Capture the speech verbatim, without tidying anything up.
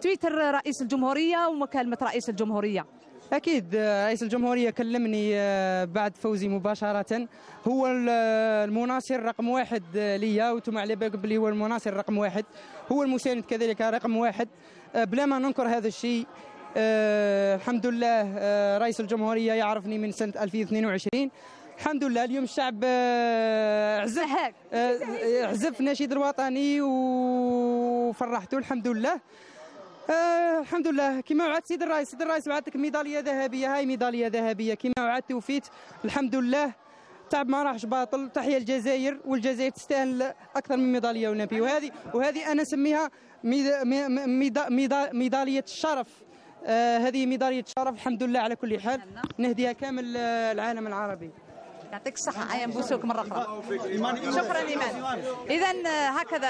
تويتر رئيس الجمهورية ومكالمة رئيس الجمهورية. أكيد رئيس الجمهورية كلمني بعد فوزي مباشرة. هو المناصر رقم واحد ليا، وانتم على بالكم بلي هو المناصر رقم واحد، هو المساند كذلك رقم واحد، بلا ما ننكر هذا الشيء. أه الحمد لله. أه رئيس الجمهورية يعرفني من سنة ألفين واثنين وعشرين. الحمد لله اليوم الشعب أه عزف أه عزف النشيد الوطني وفرحته الحمد لله. آه الحمد لله. كما وعدت سيد الرئيس، سيد الرئيس وعدتك ميداليه ذهبيه، هاي ميداليه ذهبيه كما وعدت وفيت الحمد لله. تعب ما راحش باطل. تحيه الجزائر، والجزائر تستاهل اكثر من ميداليه ونبي، وهذه وهذه انا نسميها ميدا ميدا ميدا ميداليه الشرف. آه هذه ميداليه الشرف الحمد لله. على كل حال نهديها كامل العالم العربي. يعطيك الصحه. عيا نبوسوك مره اخرى. شكرا ايمان. اذا هكذا